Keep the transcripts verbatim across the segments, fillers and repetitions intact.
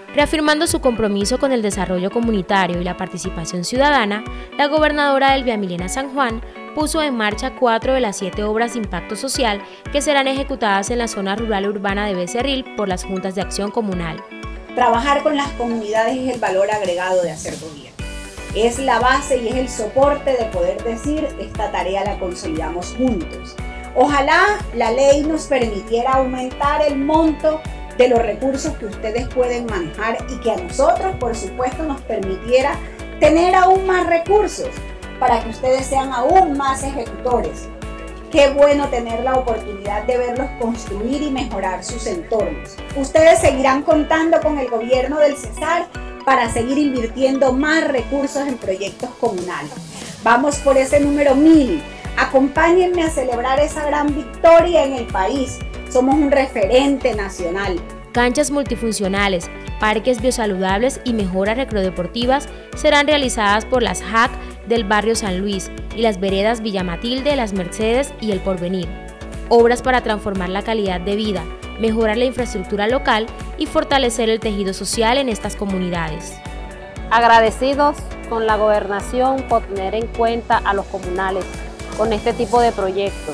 Reafirmando su compromiso con el desarrollo comunitario y la participación ciudadana, la gobernadora Elvia Milena San Juan puso en marcha cuatro de las siete obras de impacto social que serán ejecutadas en la zona rural y urbana de Becerril por las juntas de acción comunal. Trabajar con las comunidades es el valor agregado de hacer gobierno. Es la base y es el soporte de poder decir, esta tarea la consolidamos juntos. Ojalá la ley nos permitiera aumentar el monto de los recursos que ustedes pueden manejar y que a nosotros, por supuesto, nos permitiera tener aún más recursos para que ustedes sean aún más ejecutores. Qué bueno tener la oportunidad de verlos construir y mejorar sus entornos. Ustedes seguirán contando con el gobierno del Cesar para seguir invirtiendo más recursos en proyectos comunales. Vamos por ese número mil. Acompáñenme a celebrar esa gran victoria en el país. Somos un referente nacional. Canchas multifuncionales, parques biosaludables y mejoras recreodeportivas serán realizadas por las H A C del barrio San Luis y las veredas Villa Matilde, Las Mercedes y El Porvenir. Obras para transformar la calidad de vida, mejorar la infraestructura local y fortalecer el tejido social en estas comunidades. Agradecidos con la gobernación por tener en cuenta a los comunales con este tipo de proyectos.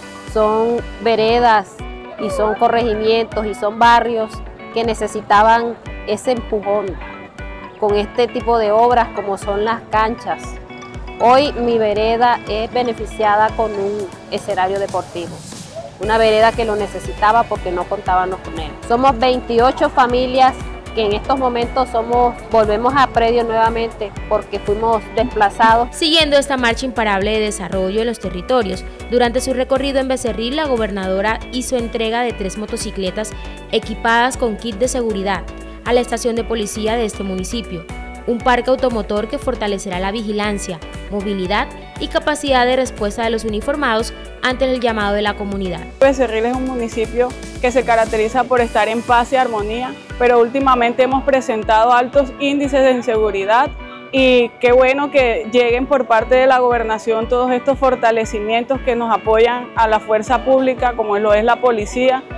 Son veredas y son corregimientos y son barrios que necesitaban ese empujón con este tipo de obras como son las canchas. Hoy mi vereda es beneficiada con un escenario deportivo, una vereda que lo necesitaba porque no contábamos con él. Somos veintiocho familias que en estos momentos somos, volvemos a predio nuevamente porque fuimos desplazados. Siguiendo esta marcha imparable de desarrollo en los territorios, durante su recorrido en Becerril, la gobernadora hizo entrega de tres motocicletas equipadas con kit de seguridad a la estación de policía de este municipio, un parque automotor que fortalecerá la vigilancia, movilidad y capacidad de respuesta de los uniformados ante el llamado de la comunidad. Becerril es un municipio que se caracteriza por estar en paz y armonía, pero últimamente hemos presentado altos índices de inseguridad y qué bueno que lleguen por parte de la gobernación todos estos fortalecimientos que nos apoyan a la fuerza pública como lo es la policía